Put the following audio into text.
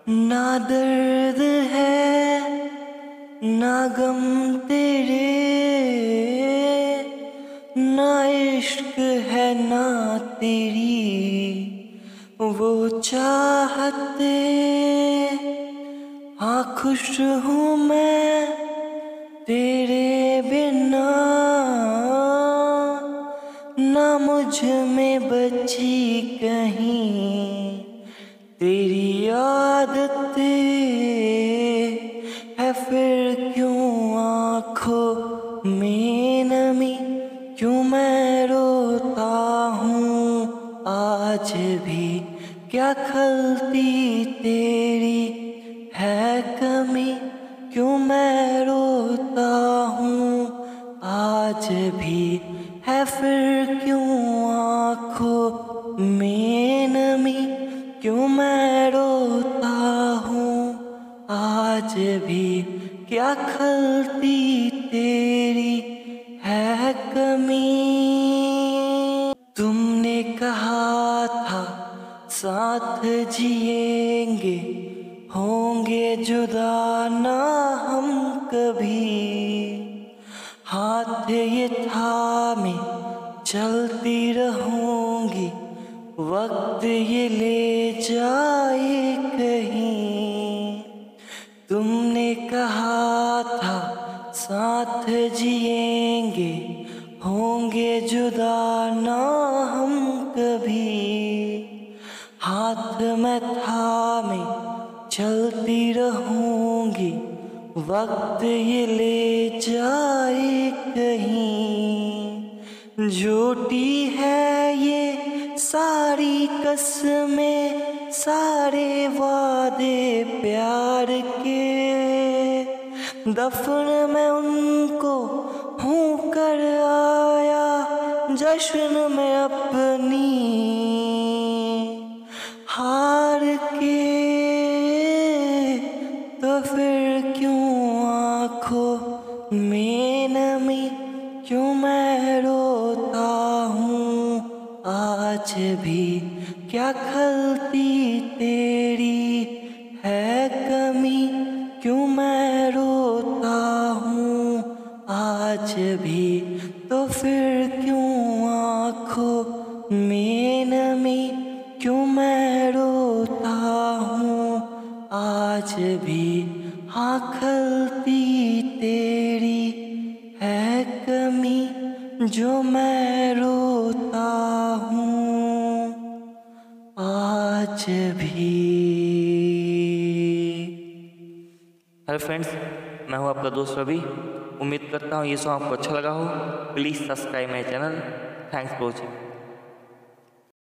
ना दर्द है ना गम तेरे, ना इश्क है ना तेरी वो चाहते। हाँ खुश हूँ मैं तेरे बिना, ना मुझ में बची कहीं तेरी आदतें है। फिर क्यों आँखों में नमी, क्यों मैं रोता हूँ आज भी, क्या खलती तेरी है कमी। क्यों मैं रोता हूँ आज भी है, फिर क्यों आँखों में नमी, क्यों मैं रोता हूँ आज भी, क्या खलती तेरी है कमी। तुमने कहा था साथ जिएंगे, होंगे जुदा ना हम कभी। हाथ ये थामे चलती रहूंगी, वक्त ये ले जाए कहीं। तुमने कहा था साथ जिएंगे, होंगे जुदा ना हम कभी। हाथ में थामे चलती रहूंगी, वक्त ये ले जाए कहीं। झूठी है ये सारी कसमें, सारे वादे प्यार के, दफन में उनको हूँ कर आया जश्न में अपनी हार के। तो फिर क्यों आँखों में नमी, क्यों मैं रोता हूँ आज भी, क्या खलती तेरी है कमी। क्यों मैं रोता हूँ आज भी, तो फिर क्यों आँखों में नमी, क्यों मैं रोता हूँ आज भी। हाँ खलती तेरी है कमी, जो मैं रोता हूँ आज भी। हेलो फ्रेंड्स, मैं हूं आपका दोस्त रवि। उम्मीद करता हूं ये सॉन्ग आपको अच्छा लगा हो। Please subscribe my channel. Thanks for watching.